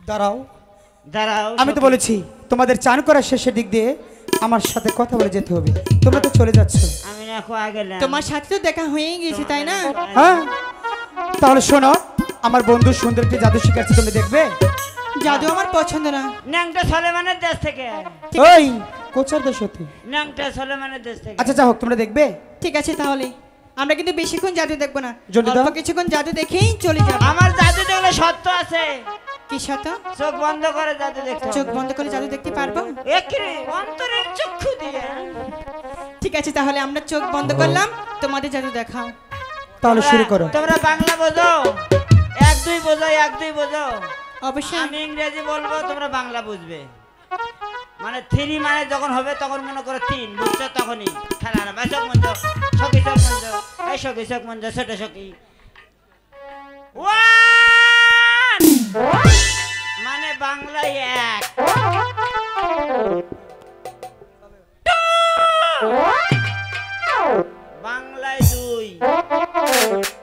দাঁড়াও দাঁড়াও, আমি তো বলেছি তোমাদের চান করার শেষের দিক দিয়ে আমার সাথে কথা বলে যেতে হবে। তোমরা তো চলে যাচ্ছ। আমি না খোয়া গেলাম। তোমার সাথে তো দেখা হয়েই গেছে তাই না? হ্যাঁ, তাহলে শোনো, আমার বন্ধু সুন্দর একটি জাদু শিখাচ্ছি, তুমি দেখবে? জাদু আমার পছন্দ না। ন্যাংটা সলেমানের দেশ থেকে। ওই কোচার দেশ হতে। ন্যাংটা সলেমানের দেশ থেকে। আচ্ছা যা হোক, তোমরা দেখবে? ঠিক আছে, তাহলে আমরা কিন্তু বেশিক্ষণ জাদু দেখবো না, জলদি দাও। অল্প কিছুক্ষণ জাদু দেখেই চলে যাবো। আমার জাদু দেখলে সত্য আছে। কি সাথে? চোখ বন্ধ করে জাদু দেখতে হবে। চোখ বন্ধ করে জাদু দেখতে পারবো? একেরে অন্তরের চক্ষু দিয়ে। ঠিক আছে, তাহলে আমরা চোখ বন্ধ করলাম, তোমাদের জাদু দেখাও। তাহলে শুরু করো। তোমরা বাংলা বোঝো? এক দুই বোঝো, এক দুই বোঝো? অবশ্যই। আমি ইংরেজি বলবো, তোমরা বাংলা বুঝবে। মানে 3 মানে যখন হবে তখন মনে করো 3, বুঝছো? তখনই খেলা না। ভাই চোখ মঞ্জ, সখী চোখ মঞ্জ, এই সখী চোখ মঞ্জ, ছোট সখী। 1 মানে বাংলায় 1, 2 বাংলায় 2,